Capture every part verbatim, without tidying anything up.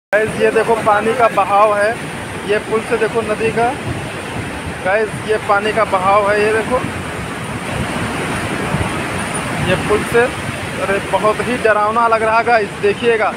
Guys ये देखो पानी का बहाव है, ये पुल से देखो नदी का। गाइस ये पानी का बहाव है, ये देखो ये पुल से। अरे बहुत ही डरावना लग रहा है गाइस, देखिएगा।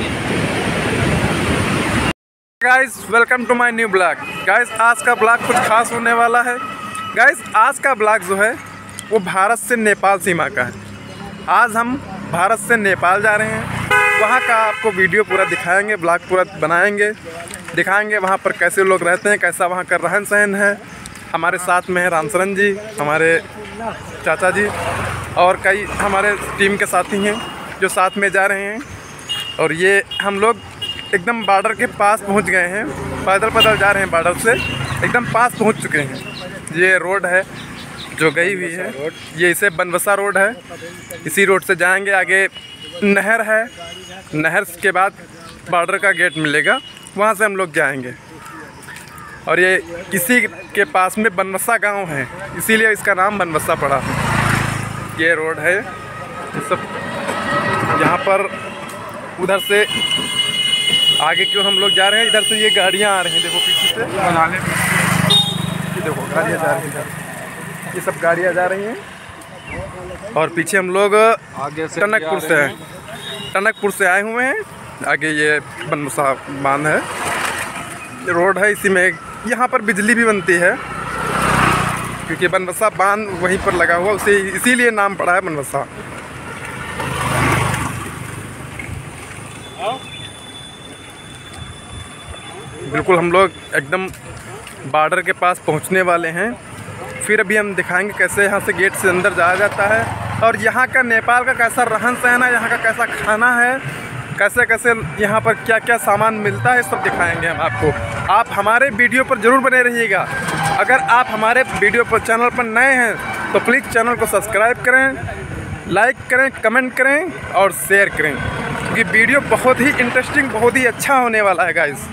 Guys welcome to my new blog. Guys आज का ब्लॉग कुछ खास होने वाला है। गाइस आज का ब्लॉग जो है वो भारत से नेपाल सीमा का है। आज हम भारत से नेपाल जा रहे हैं, वहाँ का आपको वीडियो पूरा दिखाएंगे, ब्लॉग पूरा बनाएंगे, दिखाएंगे वहाँ पर कैसे लोग रहते हैं, कैसा वहाँ का रहन सहन है। हमारे साथ में है रामचरण जी, हमारे चाचा जी और कई हमारे टीम के साथी हैं जो साथ में जा रहे हैं। और ये हम लोग एकदम बॉर्डर के पास पहुँच गए हैं, पैदल पैदल जा रहे हैं, बॉर्डर से एकदम पास पहुँच चुके हैं। ये रोड है जो गई हुई है, ये इसे बनबसा रोड है। इसी रोड से जाएंगे, आगे नहर है, नहर के बाद बॉर्डर का गेट मिलेगा, वहाँ से हम लोग जाएंगे। और ये इसी के पास में बनबसा गांव है, इसीलिए इसका नाम बनबसा पड़ा है। ये रोड है, ये सब यहाँ पर उधर से आगे क्यों हम लोग जा रहे हैं, इधर से ये गाड़ियाँ आ रही हैं, देखो पीछे से बनाने, ये देखो गाड़ियाँ जा रही हैं, ये सब गाड़ियाँ जा रही हैं। और पीछे हम लोग आगे से टनकपुर से हैं, टनकपुर से आए हुए हैं। आगे ये बनबसा बांध है, रोड है, इसी में यहाँ पर बिजली भी बनती है क्योंकि बनबसा बांध वहीं पर लगा हुआ, उसे इसीलिए नाम पड़ा है बनबसा। बिल्कुल हम लोग एकदम बॉर्डर के पास पहुँचने वाले हैं। फिर अभी हम दिखाएंगे कैसे यहाँ से गेट से अंदर जाया जाता है और यहाँ का नेपाल का कैसा रहन सहन है, यहाँ का कैसा खाना है, कैसे कैसे यहाँ पर क्या क्या सामान मिलता है, सब दिखाएंगे हम आपको। आप हमारे वीडियो पर ज़रूर बने रहिएगा। अगर आप हमारे वीडियो पर चैनल पर नए हैं तो प्लीज़ चैनल को सब्सक्राइब करें, लाइक करें, कमेंट करें और शेयर करें, क्योंकि वीडियो बहुत ही इंटरेस्टिंग, बहुत ही अच्छा होने वाला है गाइस।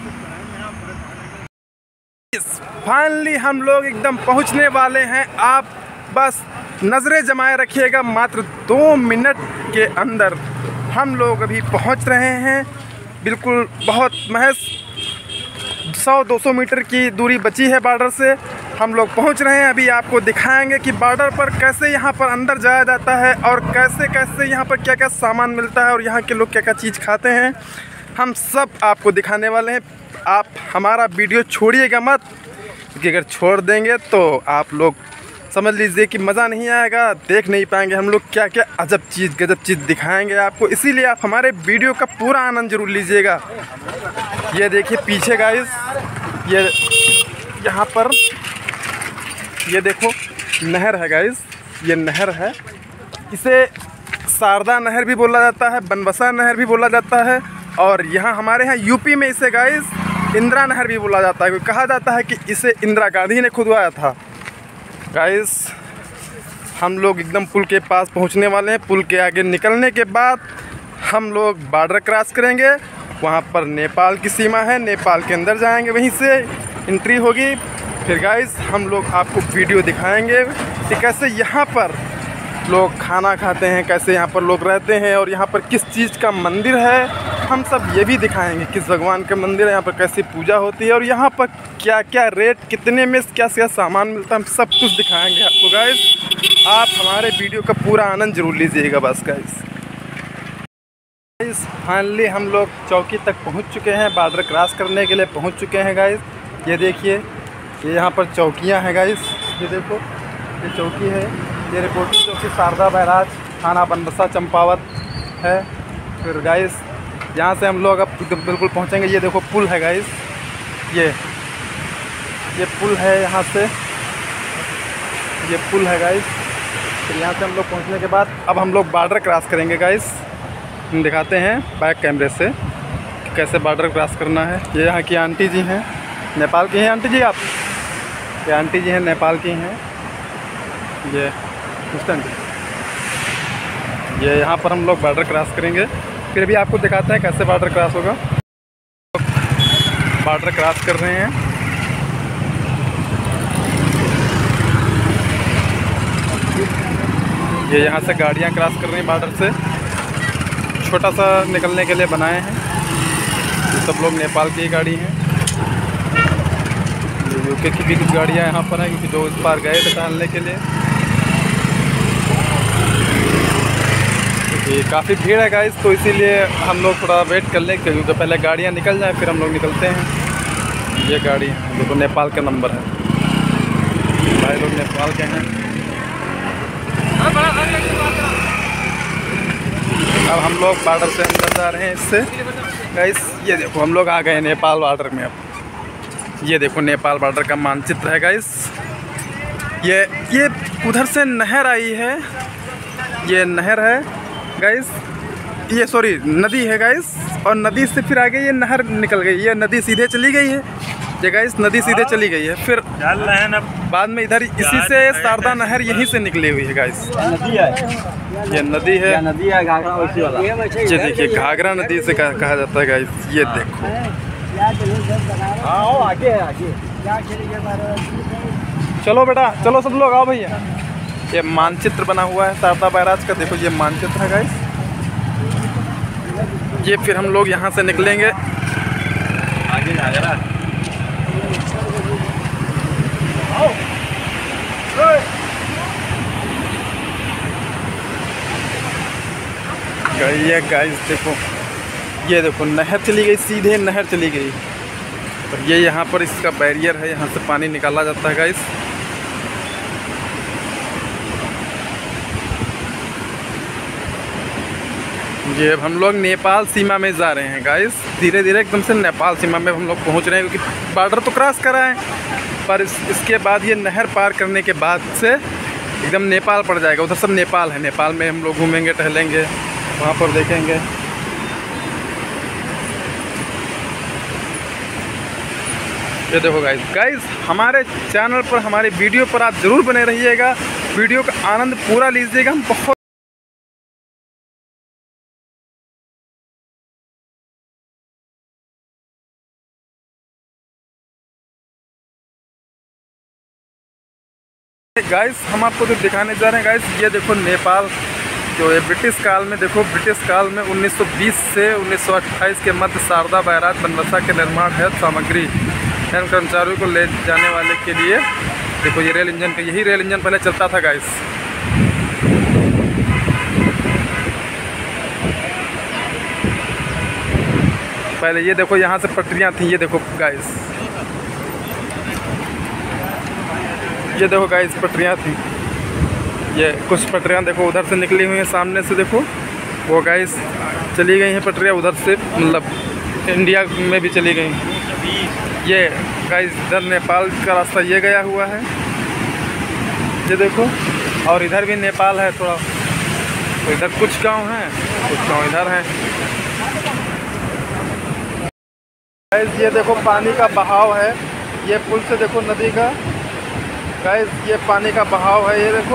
फाइनली हम लोग एकदम पहुंचने वाले हैं। आप बस नज़रें जमाए रखिएगा, मात्र दो मिनट के अंदर हम लोग अभी पहुंच रहे हैं। बिल्कुल बहुत महज सौ दो सौ मीटर की दूरी बची है बॉर्डर से, हम लोग पहुंच रहे हैं। अभी आपको दिखाएंगे कि बॉर्डर पर कैसे यहाँ पर अंदर जाया जाता है और कैसे कैसे यहाँ पर क्या क्या सामान मिलता है और यहाँ के लोग क्या क्या चीज़ खाते हैं, हम सब आपको दिखाने वाले हैं। आप हमारा वीडियो छोड़िएगा मत, क्योंकि अगर छोड़ देंगे तो आप लोग समझ लीजिए कि मज़ा नहीं आएगा, देख नहीं पाएंगे हम लोग क्या क्या अजब चीज़ गजब चीज़ दिखाएंगे आपको। इसीलिए आप हमारे वीडियो का पूरा आनंद जरूर लीजिएगा। ये देखिए पीछे गाइस, ये यहाँ पर ये देखो नहर है गाइस, ये नहर है, इसे शारदा नहर भी बोला जाता है, बनबसा नहर भी बोला जाता है, और यहाँ हमारे यहाँ यूपी में इसे गाइस इंदिरा नहर भी बोला जाता है। कहा जाता है कि इसे इंदिरा गांधी ने खुदवाया था। गाइस हम लोग एकदम पुल के पास पहुंचने वाले हैं। पुल के आगे निकलने के बाद हम लोग बॉर्डर क्रॉस करेंगे, वहां पर नेपाल की सीमा है, नेपाल के अंदर जाएंगे, वहीं से एंट्री होगी। फिर गाइस हम लोग आपको वीडियो दिखाएंगे कि कैसे यहाँ पर लोग खाना खाते हैं, कैसे यहाँ पर लोग रहते हैं और यहाँ पर किस चीज़ का मंदिर है, हम सब ये भी दिखाएंगे। किस भगवान का मंदिर है, यहाँ पर कैसी पूजा होती है और यहाँ पर क्या क्या रेट, कितने में क्या क्या सामान मिलता है, हम सब कुछ दिखाएंगे आपको गाइस। आप हमारे वीडियो का पूरा आनंद जरूर लीजिएगा बस गाइस। गाइस फाइनली हम लोग चौकी तक पहुँच चुके हैं, बॉर्डर क्रॉस करने के लिए पहुँच चुके हैं गाइस। ये देखिए ये यहाँ पर चौकियाँ हैं गाइस, ये देखो ये चौकी है, ये रिपोर्टिंग चौकी शारदा बैराज थाना बनबसा चंपावत है। फिर गाइस यहाँ से हम लोग अब बिल्कुल पहुँचेंगे। ये देखो पुल है गाइस, ये ये पुल है, यहाँ से ये पुल है गाइस। फिर यहाँ से हम लोग पहुँचने के बाद अब हम लोग बॉर्डर क्रॉस करेंगे गाइस। हम दिखाते हैं बैक कैमरे से कि कैसे बॉर्डर क्रॉस करना है। ये यहाँ की आंटी जी हैं, नेपाल की हैं आंटी जी आप, ये आंटी जी हैं नेपाल की हैं, ये ये यहाँ पर हम लोग बॉर्डर क्रॉस करेंगे। फिर भी आपको दिखाते हैं कैसे बॉर्डर क्रॉस होगा। बॉर्डर क्रॉस कर रहे हैं, ये यहाँ से गाड़ियाँ क्रॉस कर रही हैं बॉर्डर से, छोटा सा निकलने के लिए बनाए हैं। सब लोग नेपाल की गाड़ी हैं। यूके की भी कुछ गाड़ियाँ यहाँ पर हैं क्योंकि जो इस पार गए थे टहलने के लिए। ये काफ़ी भीड़ है गाइस, तो इसीलिए हम लोग थोड़ा वेट कर लें क्योंकि पहले गाड़ियाँ निकल जाए फिर हम लोग निकलते हैं। ये गाड़ी है देखो, नेपाल का नंबर है, भाई लोग नेपाल के हैं। अब हम लोग बॉर्डर से अंदर जा रहे हैं इससे गाइस। ये देखो हम लोग आ गए नेपाल बॉर्डर में। अब ये देखो नेपाल बॉर्डर का मानचित्र है गाइस। ये ये उधर से नहर आई है, ये नहर है गाइस, ये सॉरी नदी है गाइस, और नदी से फिर आगे ये नहर निकल गई। ये नदी सीधे चली गई है, ये गाइस नदी सीधे चली गई है। फिर बाद में इधर इसी से शारदा नहर यहीं से निकली हुई है गाइस। नदी है, ये नदी है, नदी है घाघरा वैसी वाला। ये देखिए घाघरा नदी से कहा, कहा जाता है गाइस। ये देखो हाँ आगे है, आगे चलो बेटा चलो सब लोग आओ भैया। ये मानचित्र बना हुआ है शारदा बैराज का, देखो ये मानचित्र है गाइस। ये फिर हम लोग यहाँ से निकलेंगे आगे घाघरा। ये गाइस देखो, ये देखो नहर चली गई, सीधे नहर चली गई। और ये यहाँ पर इसका बैरियर है, यहाँ से पानी निकाला जाता है गाइस। ये अब हम लोग नेपाल सीमा में जा रहे हैं गाइस। धीरे धीरे एकदम से नेपाल सीमा में हम लोग पहुँच रहे हैं क्योंकि बॉर्डर तो क्रॉस करा है, पर इस, इसके बाद ये नहर पार करने के बाद से एकदम नेपाल पड़ जाएगा। उधर सब नेपाल है, नेपाल में हम लोग घूमेंगे टहलेंगे, वहाँ पर देखेंगे। ये देखो गाइस, गाइस हमारे चैनल पर हमारी वीडियो पर आप ज़रूर बने रहिएगा, वीडियो का आनंद पूरा लीजिएगा। हम बहुत गाइस हम आपको जो दिखाने जा रहे हैं गाइस, ये देखो नेपाल जो है ब्रिटिश काल में, देखो ब्रिटिश काल में उन्नीस सौ बीस से उन्नीस सौ अट्ठाईस के मध्य शारदा बैराज बनबसा के निर्माण है सामग्री एवं कर्मचारियों को ले जाने वाले के लिए। देखो ये रेल इंजन का, यही रेल इंजन पहले चलता था गाइस। पहले ये देखो यहाँ से पटरियाँ थी, ये देखो गाइस, ये देखो गाइस पटरियाँ थी। ये कुछ पटरियाँ देखो उधर से निकली हुई हैं, सामने से देखो वो गाइस चली गई हैं पटरियाँ उधर से, मतलब इंडिया में भी चली गई। ये गाइस इधर नेपाल का रास्ता ये गया हुआ है, ये देखो, और इधर भी नेपाल है थोड़ा, तो इधर कुछ गांव हैं, कुछ गांव इधर हैं। गाइस ये देखो पानी का बहाव है, ये पुल से देखो नदी का गाइस, ये पानी का बहाव है, ये देखो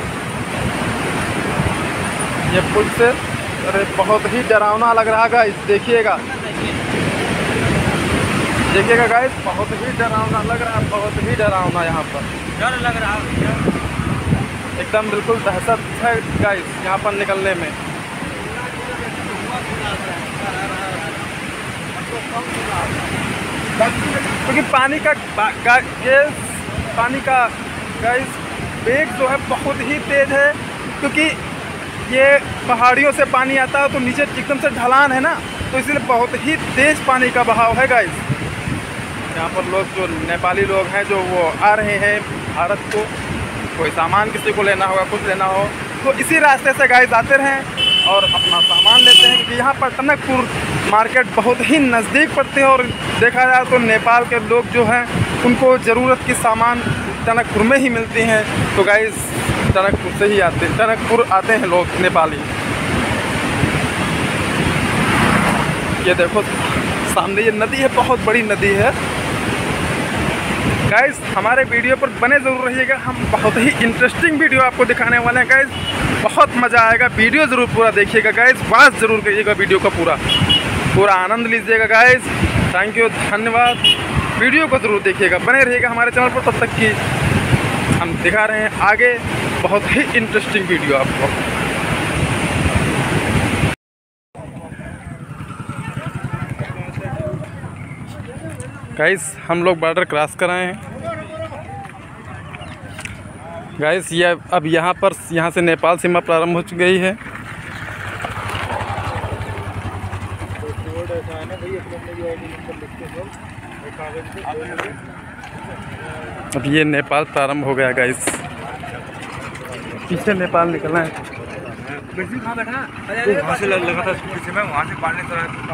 ये पुल से। अरे बहुत ही डरावना लग रहा है गाइस, देखिएगा देखिएगा गाइस, बहुत ही डरावना लग रहा है, बहुत ही डरावना। यहाँ पर डर लग रहा है एकदम बिल्कुल दहशत है गाइस यहाँ पर निकलने में। क्योंकि पानी का ये पानी का गाइस वेग जो है बहुत ही तेज़ है, क्योंकि ये पहाड़ियों से पानी आता है तो नीचे एकदम से ढलान है ना, तो इसलिए बहुत ही तेज़ पानी का बहाव है गाइस। यहाँ पर लोग जो नेपाली लोग हैं जो वो आ रहे हैं भारत को, कोई सामान किसी को लेना होगा, कुछ लेना हो तो इसी रास्ते से गाइस आते रहें और अपना सामान लेते हैं। क्योंकि यहाँ पर टनकपुर मार्केट बहुत ही नज़दीक पड़ते हैं, और देखा जाए तो नेपाल के लोग जो हैं उनको ज़रूरत की सामान टनकपुर में ही मिलती हैं। तो गाइस टनकपुर से ही आते हैं, टनकपुर आते हैं लोग नेपाली। ये देखो सामने ये नदी है, बहुत बड़ी नदी है गाइस। हमारे वीडियो पर बने ज़रूर रहिएगा, हम बहुत ही इंटरेस्टिंग वीडियो आपको दिखाने वाले हैं गाइस, बहुत मज़ा आएगा। वीडियो ज़रूर पूरा देखिएगा गाइस, वॉच ज़रूर करिएगा, वीडियो का पूरा पूरा आनंद लीजिएगा गाइस। थैंक यू, धन्यवाद। वीडियो को ज़रूर देखिएगा, बने रहिएगा हमारे चैनल पर। तब तक की हम दिखा रहे हैं आगे बहुत ही इंटरेस्टिंग वीडियो आपको। गाइस हम लोग बॉर्डर क्रॉस कर आए हैं गाइस। ये अब यहाँ पर यहाँ से नेपाल सीमा प्रारंभ हो गई है। अब ये नेपाल प्रारंभ हो गया गाइस। पीछे नेपाल निकलना है। वहाँ से लगा था पीछे में, वहाँ से पानी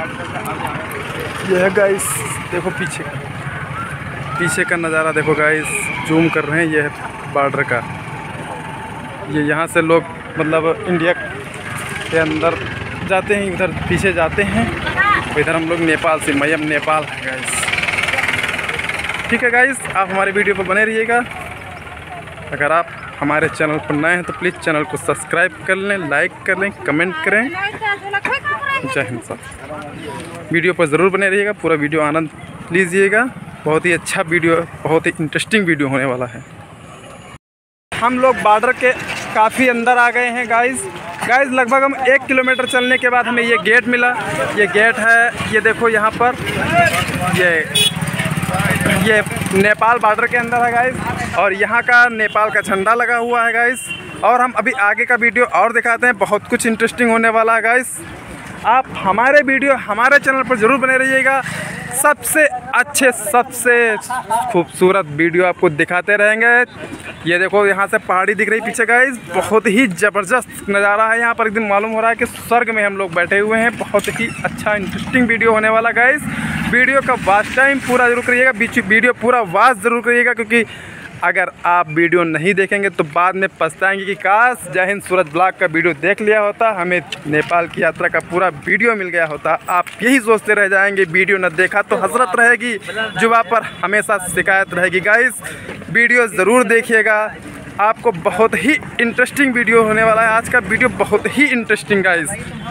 ये है गाइस, देखो पीछे पीछे का नज़ारा देखो गाइस, जूम कर रहे हैं। ये है बॉर्डर का। ये यहाँ से लोग मतलब इंडिया के अंदर जाते हैं, उधर पीछे जाते हैं। इधर हम लोग नेपाल से मयम नेपाल है गाइस। ठीक है गाइस, आप हमारे वीडियो पर बने रहिएगा। अगर आप हमारे चैनल पर नए हैं तो प्लीज़ चैनल को सब्सक्राइब कर लें, लाइक कर लें, कमेंट करें। जय हिंद साहब। वीडियो पर ज़रूर बने रहिएगा, पूरा वीडियो आनंद लीजिएगा। बहुत ही अच्छा वीडियो, बहुत ही इंटरेस्टिंग वीडियो होने वाला है। हम लोग बॉर्डर के काफ़ी अंदर आ गए हैं गाइस। गाइस लगभग हम एक किलोमीटर चलने के बाद हमें ये गेट मिला। ये गेट है, ये देखो यहाँ पर ये ये नेपाल बॉर्डर के अंदर है गाइस। और यहाँ का नेपाल का झंडा लगा हुआ है गाइस। और हम अभी आगे का वीडियो और दिखाते हैं, बहुत कुछ इंटरेस्टिंग होने वाला है गाइस। आप हमारे वीडियो हमारे चैनल पर ज़रूर बने रहिएगा। सबसे अच्छे सबसे खूबसूरत वीडियो आपको दिखाते रहेंगे। ये देखो यहाँ से पहाड़ी दिख रही पीछे गाइस, बहुत ही ज़बरदस्त नज़ारा है यहाँ पर। एकदम मालूम हो रहा है कि स्वर्ग में हम लोग बैठे हुए हैं। बहुत ही अच्छा इंटरेस्टिंग वीडियो होने वाला गाइस। वीडियो का वॉच टाइम पूरा ज़रूर करिएगा, बीच वीडियो पूरा वॉच ज़रूर करिएगा, क्योंकि अगर आप वीडियो नहीं देखेंगे तो बाद में पछताएंगे कि काश जय हिंद सूरज ब्लॉग का वीडियो देख लिया होता, हमें नेपाल की यात्रा का पूरा वीडियो मिल गया होता। आप यही सोचते रह जाएंगे, वीडियो न देखा तो हसरत रहेगी, जुबान पर हमेशा शिकायत रहेगी। गाइस वीडियो ज़रूर देखिएगा, आपको बहुत ही इंटरेस्टिंग वीडियो होने वाला है। आज का वीडियो बहुत ही इंटरेस्टिंग गाइस।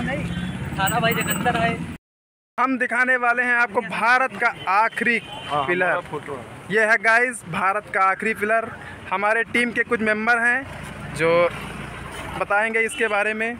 हम दिखाने वाले हैं आपको भारत का आखिरी पिलर। ये है गाइस भारत का आखिरी पिलर। हमारे टीम के कुछ मेंबर हैं जो बताएंगे इसके बारे में।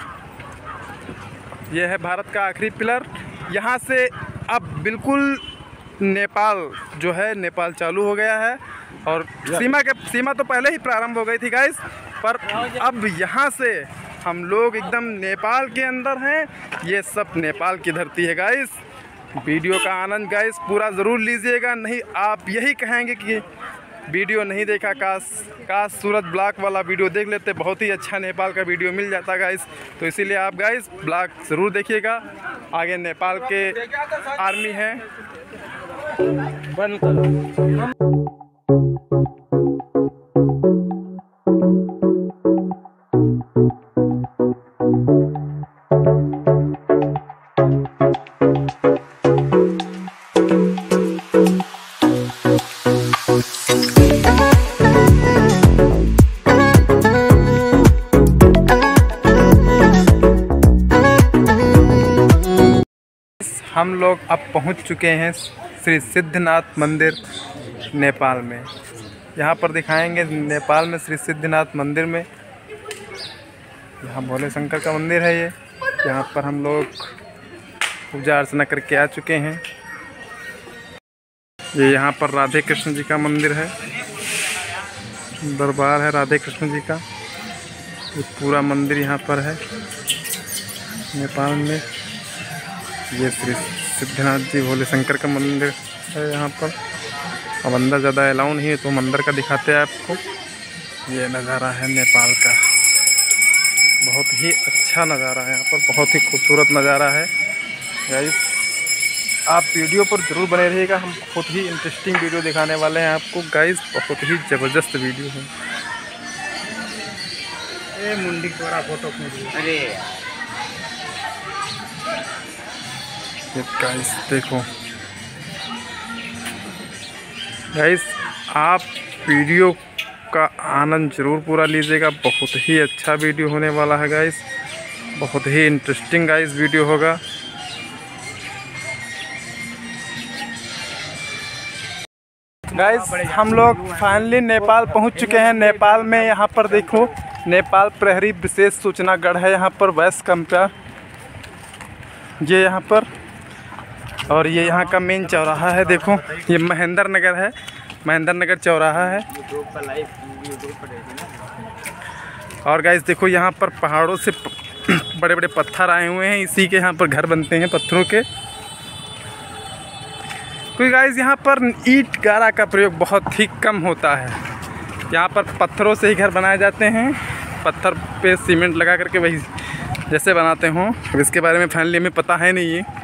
ये है भारत का आखिरी पिलर। यहाँ से अब बिल्कुल नेपाल जो है, नेपाल चालू हो गया है। और सीमा के सीमा तो पहले ही प्रारंभ हो गई थी गाइस, पर अब यहाँ से हम लोग एकदम नेपाल के अंदर हैं। ये सब नेपाल की धरती है गाइस। वीडियो का आनंद गाइस पूरा ज़रूर लीजिएगा, नहीं आप यही कहेंगे कि वीडियो नहीं देखा, काश काश सूरज ब्लॉग वाला वीडियो देख लेते, बहुत ही अच्छा नेपाल का वीडियो मिल जाता गाइस। तो इसीलिए आप गाइस ब्लॉग ज़रूर देखिएगा। आगे नेपाल के आर्मी है। बंद करो। हम लोग अब पहुंच चुके हैं श्री सिद्धनाथ मंदिर नेपाल में। यहाँ पर दिखाएंगे नेपाल में श्री सिद्धनाथ मंदिर में। यहाँ भोले शंकर का मंदिर है। ये यहाँ पर हम लोग पूजा अर्चना करके आ चुके हैं। ये यहाँ पर राधे कृष्ण जी का मंदिर है, दरबार है राधे कृष्ण जी का। ये पूरा मंदिर यहाँ पर है नेपाल में। ये श्री सिद्धनाथ जी भोले शंकर का मंदिर है यहाँ पर। अब अंदर ज़्यादा अलाउ नहीं है तो मंदिर का दिखाते हैं आपको। ये नज़ारा है नेपाल का, बहुत ही अच्छा नज़ारा है यहाँ पर, बहुत ही खूबसूरत नज़ारा है गाइस। आप वीडियो पर ज़रूर बने रहिएगा, हम बहुत ही इंटरेस्टिंग वीडियो दिखाने वाले हैं आपको गाइस। बहुत ही ज़बरदस्त वीडियो है। ये मुंडी द्वारा फोटो अरे गाइस देखो गाइस, आप वीडियो का आनंद ज़रूर पूरा लीजिएगा। बहुत ही अच्छा वीडियो होने वाला है गाइस, बहुत ही इंटरेस्टिंग गाइस वीडियो होगा। गाइस हम लोग फाइनली नेपाल पहुंच चुके हैं। नेपाल में यहाँ पर देखो, नेपाल प्रहरी विशेष सूचना गढ़ है यहाँ पर, वैस कंपेयर। ये यहाँ पर और ये यहाँ का मेन चौराहा है। देखो ये महेंद्र नगर है, महेंद्र नगर चौराहा है। और गाइस देखो यहाँ पर पहाड़ों से बड़े बड़े पत्थर आए हुए हैं, इसी के यहाँ पर घर बनते हैं पत्थरों के। क्योंकि गाइस यहाँ पर ईंट गारा का प्रयोग बहुत ही कम होता है। यहाँ पर पत्थरों से ही घर बनाए जाते हैं, पत्थर पे सीमेंट लगा करके वही जैसे बनाते हों। अब इसके बारे में फाइनली हमें पता है नहीं है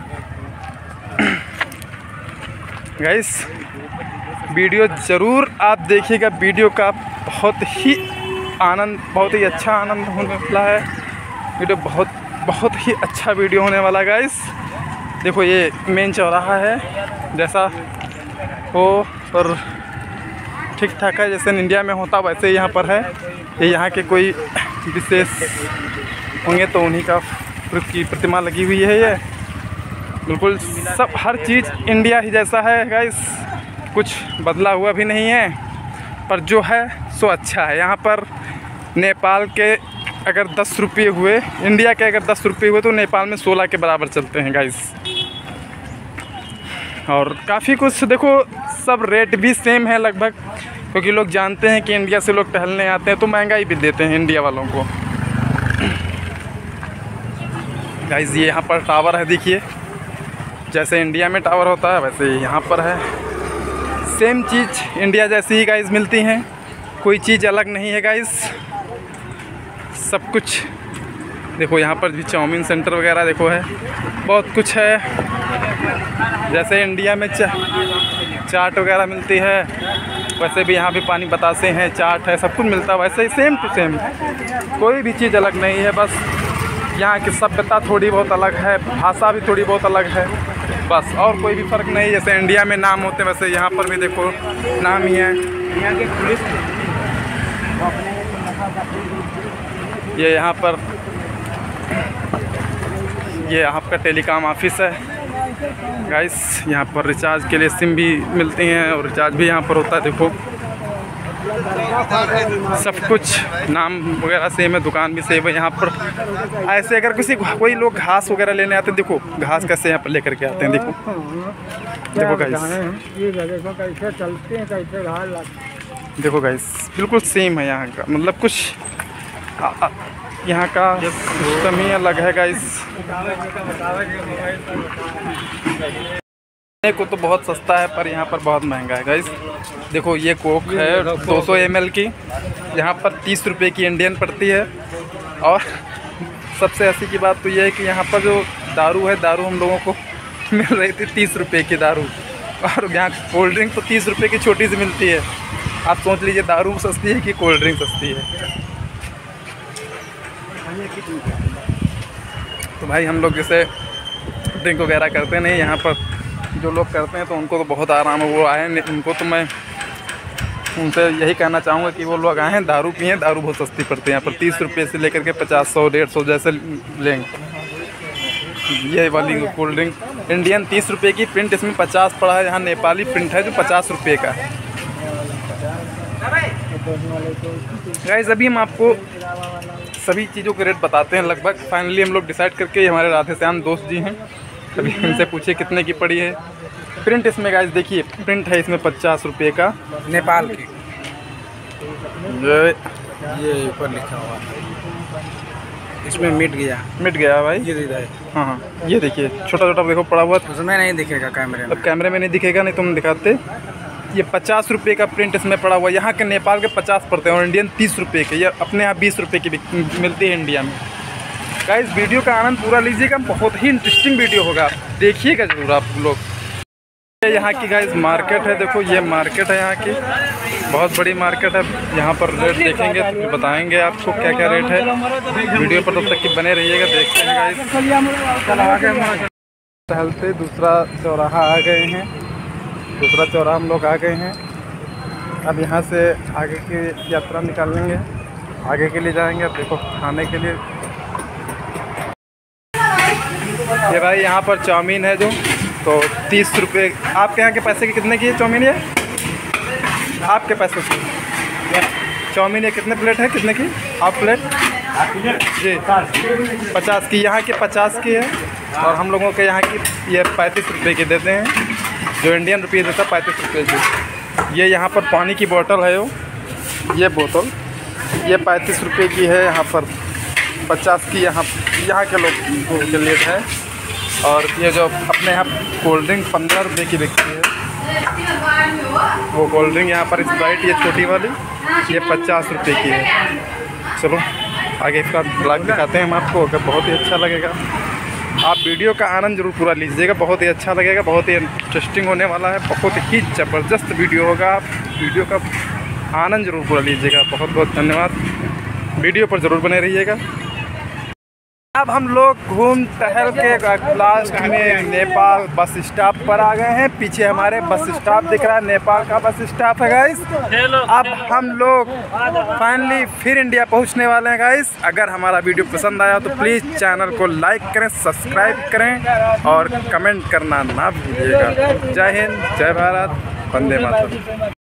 गाइस। वीडियो ज़रूर आप देखिएगा, वीडियो का बहुत ही आनंद, बहुत ही अच्छा आनंद होने वाला है। वीडियो बहुत बहुत ही अच्छा वीडियो होने वाला है गाइस। देखो ये मेन चौराहा है, जैसा हो पर ठीक ठाक है, जैसे इंडिया में होता वैसे यहाँ पर है। ये यहाँ के कोई विशेष होंगे तो उन्हीं का की प्रतिमा लगी हुई है। ये बिल्कुल सब हर चीज़ इंडिया ही जैसा है गाइस, कुछ बदला हुआ भी नहीं है, पर जो है सो अच्छा है। यहाँ पर नेपाल के अगर दस रुपये हुए, इंडिया के अगर दस रुपये हुए तो नेपाल में सोलह के बराबर चलते हैं गाइस। और काफ़ी कुछ देखो, सब रेट भी सेम है लगभग, क्योंकि लोग जानते हैं कि इंडिया से लोग टहलने आते हैं तो महंगाई भी देते हैं इंडिया वालों को। गाइस ये यहाँ पर टावर है, देखिए जैसे इंडिया में टावर होता है वैसे यहाँ पर है। सेम चीज़ इंडिया जैसी ही गाइस मिलती हैं, कोई चीज़ अलग नहीं है गाइस, सब कुछ। देखो यहाँ पर भी चाउमीन सेंटर वगैरह देखो है, बहुत कुछ है। जैसे इंडिया में चा, चाट वगैरह मिलती है, वैसे भी यहाँ भी पानी बतासे हैं, चाट है, सब कुछ मिलता है वैसे ही सेम टू सेम, कोई भी चीज़ अलग नहीं है। बस यहाँ की सभ्यता थोड़ी बहुत अलग है, भाषा भी थोड़ी बहुत अलग है, बस और कोई भी फ़र्क नहीं। जैसे इंडिया में नाम होते हैं वैसे यहाँ पर भी देखो नाम ही है। ये यहाँ पर ये आपका टेलीकॉम ऑफिस है गाइस। यहाँ पर रिचार्ज के लिए सिम भी मिलती हैं और रिचार्ज भी यहाँ पर होता है। देखो सब कुछ नाम वगैरह सेम है, दुकान भी सेम है। यहाँ पर ऐसे अगर किसी कोई लोग घास वगैरह लेने आते हैं, देखो घास कैसे यहाँ पर लेकर के आते हैं। देखो देखो गाइस, देखो गाइस बिल्कुल सेम है यहाँ का, मतलब कुछ यहाँ का सिस्टम ही अलग है गाइस। को तो बहुत सस्ता है पर यहाँ पर बहुत महंगा है गाइस। देखो ये कोक है दो सौ एम एल की, यहाँ पर तीस रुपए की इंडियन पड़ती है। और सबसे हंसी की बात तो ये है कि यहाँ पर जो दारू है, दारू हम लोगों को मिल रही थी तीस रुपए की दारू, और यहाँ कोल्ड ड्रिंक तो तीस रुपए की छोटी सी मिलती है। आप सोच लीजिए दारू सस्ती है कि कोल्ड ड्रिंक सस्ती है। तो भाई हम लोग जैसे ड्रिंक वगैरह करते नहीं, यहाँ पर जो लोग करते हैं तो उनको तो बहुत आराम है। वो आए, उनको तो मैं उनसे यही कहना चाहूँगा कि वो लोग आए हैं, दारू पिएँ, दारू बहुत सस्ती पड़ती है यहाँ पर, तीस रुपये से लेकर के पचास सौ डेढ़ सौ जैसे लेंगे। ये वाली कोल्ड ड्रिंक इंडियन तीस रुपये की, प्रिंट इसमें पचास पड़ा है। यहाँ नेपाली प्रिंट है जो पचास रुपये का है। गाइस अभी हम आपको सभी चीज़ों के रेट बताते हैं लगभग। फाइनली हम लोग डिसाइड करके, हमारे राधे श्याम दोस्त जी हैं, अभी इनसे पूछे कितने की पड़ी है। प्रिंट इसमें गाइस देखिए, प्रिंट है इसमें पचास रुपये का, नेपाल की। ये ये ऊपर लिखा हुआ है, इसमें मिट गया मिट गया भाई। ये है। हाँ हाँ ये देखिए छोटा छोटा देखो पड़ा हुआ, उसमें नहीं दिखेगा कैमरे में। अब कैमरे में नहीं दिखेगा, नहीं तुम दिखाते। ये पचास रुपये का प्रिंट इसमें पड़ा हुआ है। यहाँ के नेपाल के पचास पड़ते हैं और इंडियन तीस रुपये के। ये अपने यहाँ बीस रुपये की मिलती है इंडिया में। गाइस वीडियो का आनंद पूरा लीजिएगा, बहुत ही इंटरेस्टिंग वीडियो होगा, देखिएगा जरूर आप लोग। यहाँ की गाइस मार्केट है, देखो ये मार्केट है यहाँ की, बहुत बड़ी मार्केट है। यहाँ पर रेट देखेंगे तो बताएंगे आपको क्या क्या रेट है। वीडियो पर तब तक कि बने रहिएगा, देखते हैं गाइस। टहलते दूसरा चौराहा आ गए हैं, दूसरा चौराहा हम लोग आ गए हैं। अब यहाँ से आगे की यात्रा निकाल लेंगे, आगे के लिए जाएंगे। अब देखो खाने के लिए ये भाई यहाँ पर चाउमीन है जो, तो तीस रुपये। आपके यहाँ के पैसे की कितने की है चाउमीन? ये आपके पैसे की चाउमीन ये कितने प्लेट है, कितने की हाफ प्लेट? जी पचास की। यहाँ के पचास की है और हम लोगों के यहाँ की ये पैंतीस रुपये की देते हैं, जो इंडियन रुपये देता है पैंतीस रुपये की। ये यहाँ पर पानी की बोतल है, वो ये बोतल ये पैंतीस रुपये की है, यहाँ पर पचास की यहाँ यहाँ के लोग के लिए है। और ये जो अपने यहाँ कोल्ड ड्रिंक पंद्रह रुपये की बिकती है, वो कोल्ड ड्रिंक यहाँ पर स्प्राइट ये छोटी वाली ये पचास रुपये की है। चलो आगे इसका ब्लॉग दिखाते हैं हम आपको, अगर बहुत ही अच्छा लगेगा। आप वीडियो का आनंद जरूर पूरा लीजिएगा, बहुत ही अच्छा लगेगा, बहुत ही इंटरेस्टिंग होने वाला है, बहुत ही ज़बरदस्त वीडियो होगा। आप वीडियो का आनंद जरूर पूरा लीजिएगा। बहुत बहुत धन्यवाद, वीडियो पर ज़रूर बने रहिएगा। अब हम लोग घूम टहल के लास्ट में नेपाल बस स्टॉप पर आ गए हैं। पीछे हमारे बस स्टॉप दिख रहा है, नेपाल का बस स्टॉप है गाइस। अब हम लोग फाइनली फिर इंडिया पहुंचने वाले हैं गाइस। अगर हमारा वीडियो पसंद आया तो प्लीज़ चैनल को लाइक करें, सब्सक्राइब करें और कमेंट करना ना भूलिएगा। जय हिंद, जय भारत, वंदे मातरम।